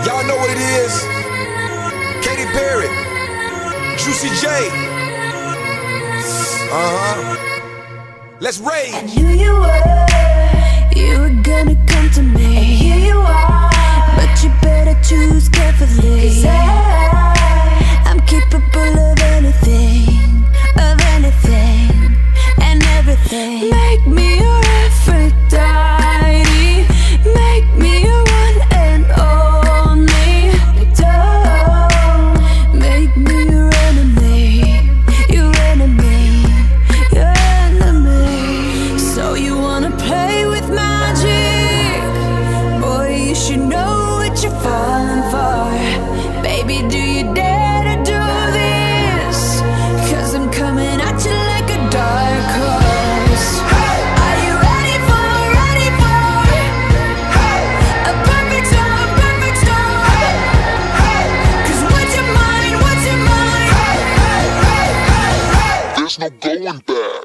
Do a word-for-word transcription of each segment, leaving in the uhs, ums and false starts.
Y'all know what it is. Katy Perry, Juicy J. Uh-huh. Let's rage. I knew you were, you were gonna come to me. And here you are, but you better choose carefully. 'Cause I, I'm capable of anything, of anything, and everything. Make me your Aphrodite, make me your one and only. Don't make me your enemy, your enemy, your enemy. So you wanna play with magic? Boy, you should know what you're falling for. Baby, do you dare to do this? 'Cause I'm coming at you like a dark horse. Are you ready for, ready for a perfect storm, perfect storm? 'Cause what's your mind, what's your mind? There's no going back.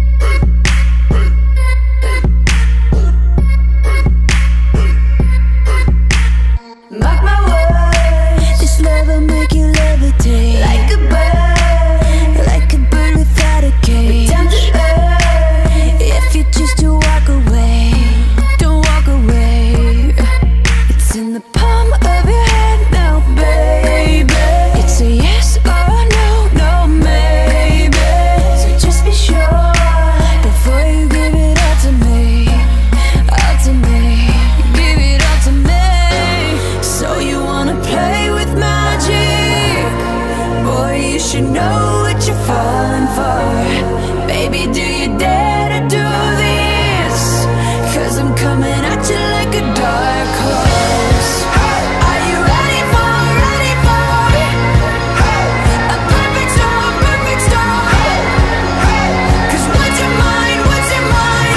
Mark my words, this love will make you levitate like a bird, like a bird without a cage. Down to earth, if you choose to walk away, don't walk away. It's in the palm of your hand now, baby. It's a yes or no, no maybe. So just be sure before you give it all to me, all to me, give it all to me. So you wanna play with magic? Boy, you should know what you're falling for. Baby, do you dare to do this? 'Cause I'm coming at you like a dark horse. Are you ready for, ready for a perfect storm, perfect storm? 'Cause what's your mind, what's your mind?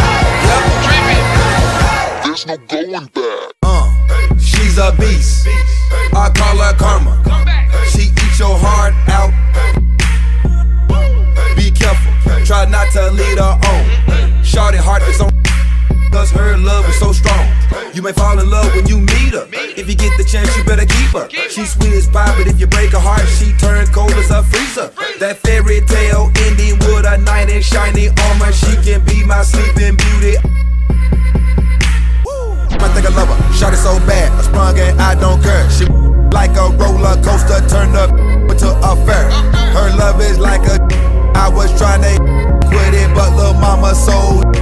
There's no going back. Uh, she's a beast. I call her karma. She eats your heart out. Be careful, try not to lead her on. Shorty heart is on, 'cause her love is so strong. You may fall in love when you meet her. If you get the chance, you better keep her. She's sweet as pie, but if you break her heart, she turns cold as a freezer. That fairy tale ending with a knight in shiny armor. She can be my sleeping beauty. I think I love her, shot it so bad, I sprung and I don't care. She like a roller coaster, turned up into a fair. Her love is like a, I was trying to quit it, but lil' mama so